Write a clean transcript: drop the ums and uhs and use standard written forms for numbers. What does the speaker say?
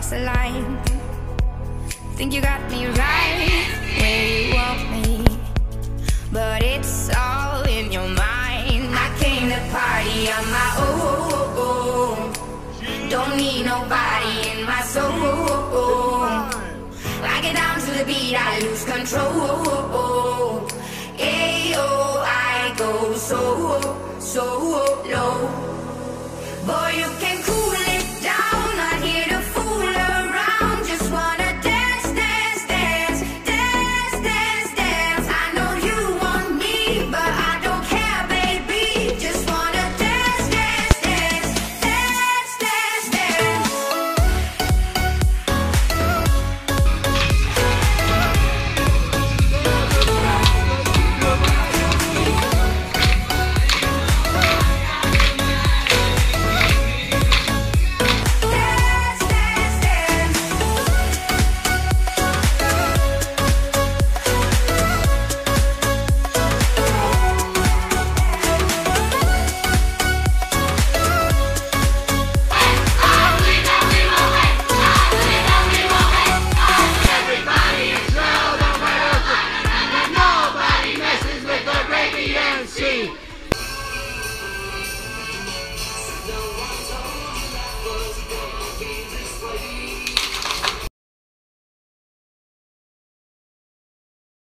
cross the line. Think you got me right where you want me, but it's all in your mind. I came to party on my own. Don't need nobody in my soul. I get down to the beat, I lose control. Ayo, I go so low. Boy, you can cool it.